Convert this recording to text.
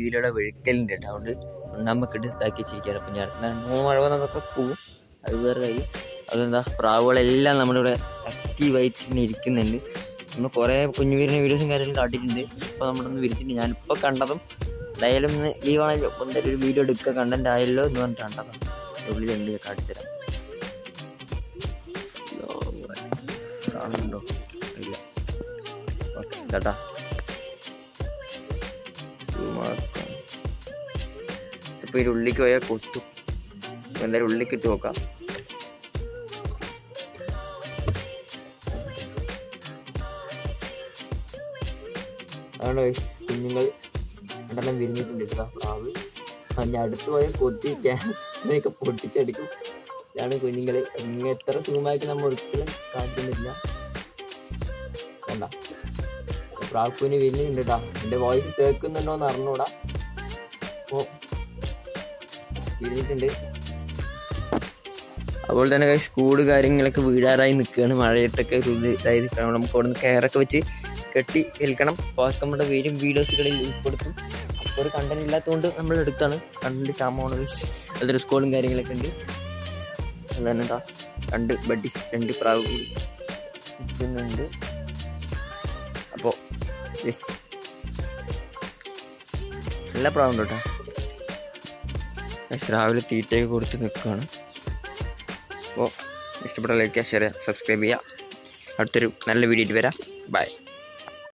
ഇതിലൂടെ വെഴുക്കലുണ്ട് കേട്ടോ. അതുകൊണ്ട് നമ്മക്കിട്ട് ഇതാക്കി വെച്ചിരിക്കുകയാണ്. അപ്പം ഞാൻ 3 മഴ വന്നതൊക്കെ പോവും, അത് വേറെ കാര്യം. അതെന്താ പ്രാവുകളെല്ലാം നമ്മളിവിടെ ആക്റ്റീവായിട്ട് ഇങ്ങനെ ഇരിക്കുന്നുണ്ട്. നമ്മൾ കുറേ കുഞ്ഞു വീടിൻ്റെ വീഡിയോസും കാര്യങ്ങളും കാട്ടിയിട്ടുണ്ട്. ഇപ്പോൾ നമ്മളൊന്ന് വിരിച്ചിട്ടുണ്ട്. ഞാനിപ്പോൾ കണ്ടതും എന്തായാലും ഇന്ന് ലീവാണല്ലോ, അപ്പോൾ എന്തായാലും ഒരു വീഡിയോ എടുക്കുക, കണ്ടന്റ് ആയല്ലോ എന്ന് പറഞ്ഞിട്ട് കണ്ടതാണ്. ഉള്ളിലുണ്ട്, കാട്ടിത്തരാം. കാണുന്നുണ്ടോ? ഇല്ല. ഓക്കെ ചേട്ടാ, ഇപ്പോൾ ഈ ഉള്ളിലേക്ക് പോയാൽ കൊത്തും. അപ്പോൾ എന്തായാലും ഉള്ളിലേക്ക് ഇട്ട് നോക്കാം. അതുകൊണ്ട് കുഞ്ഞുങ്ങൾ രണ്ടെണ്ണം വിരിഞ്ഞിട്ടുണ്ട് കേട്ടോ പ്രാവ്. ഞാൻ അടുത്ത് പോയാൽ കൊത്തി ക്യാമറയൊക്കെ പൊട്ടിച്ചടിക്കും. ഇതാണ് കുഞ്ഞുങ്ങൾ. ഇങ്ങനെ എത്ര സുഖമായിട്ട് നമ്മൾ ഒരിക്കലും കാട്ടുന്നില്ല. വേണ്ട, പ്രാക്കുവിന് വിരിഞ്ഞിട്ടുണ്ട് കേട്ടോ. എൻ്റെ വോയിസ് കേൾക്കുന്നുണ്ടോയെന്ന് അറിഞ്ഞൂടാ. അപ്പോൾ വിരിഞ്ഞിട്ടുണ്ട്. അതുപോലെ തന്നെ സ്കൂള് കാര്യങ്ങളൊക്കെ വീഴാറായി നിൽക്കുകയാണ്. മഴയത്തൊക്കെ ഒരു ഇതായി നിൽക്കണം. നമുക്ക് അവിടെ നിന്ന് കയറൊക്കെ വെച്ച് കെട്ടി വിൽക്കണം. അപ്പോൾ അതൊക്കെ നമ്മുടെ വരും വീഡിയോസുകളിൽ ഉൾപ്പെടുത്തും. അപ്പോൾ ഒരു കണ്ടന്റ് ഇല്ലാത്തതുകൊണ്ട് നമ്മൾ എടുത്താണ്. കണ്ടന്റ് ക്ഷാമമാണ്. അതൊരു സ്കൂളും കാര്യങ്ങളൊക്കെ ഉണ്ട്. അതുതന്നെ എന്താ 2 ബഡ്ഡീസ് 2 പ്രാവ് കൂടി നിൽക്കുന്നുണ്ട്. അപ്പോൾ നല്ല പ്രാവുണ്ട് കേട്ടോ. രാവിലെ തീറ്റയൊക്കെ കൊടുത്ത് നിൽക്കുകയാണ്. അപ്പോൾ ഇഷ്ടപ്പെട്ട ലൈക്ക് ചെയ്യുക, ഷെയർ ചെയ്യുക, സബ്സ്ക്രൈബ് ചെയ്യുക. അടുത്തൊരു നല്ല വീഡിയോ വരാം. ബൈ.